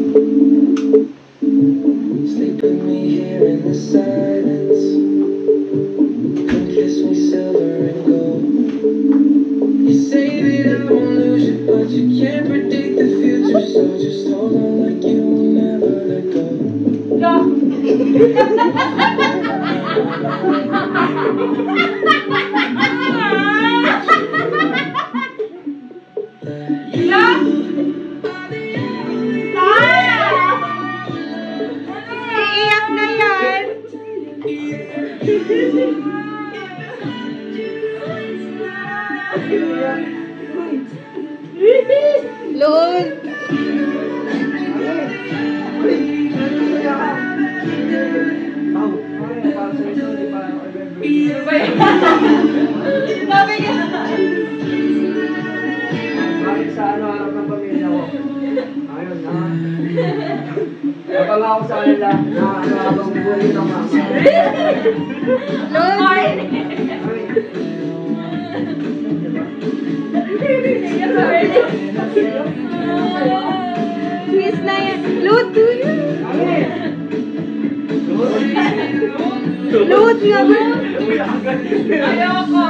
Sleep with me here in the silence. Come kiss me silver and gold. You say that I won't lose you, but you can't predict the future, so just hold on like you will never let go. Iiyak na yan. Lord. Bakit sa harap ng pamilya ko? Ayun na. Napangako sa kanila na habang buhay ng mama. Lord. Miss na yan. Lord, do you? Lord nga ba? Ayoko.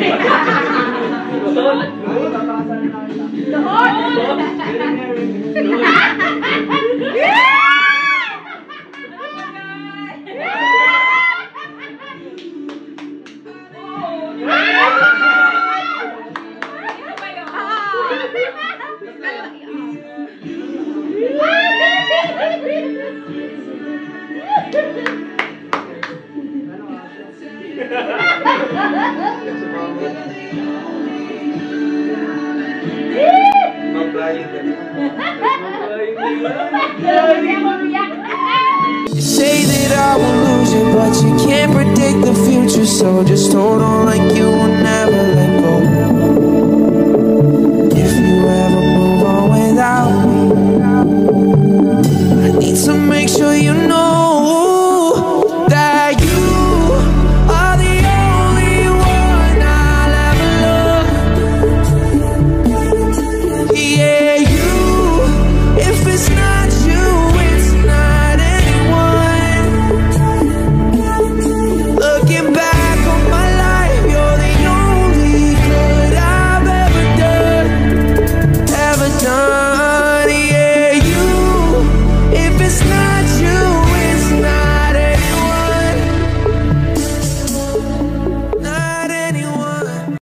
You say that I won't lose you, but you can't predict the future, so just hold on like you will never.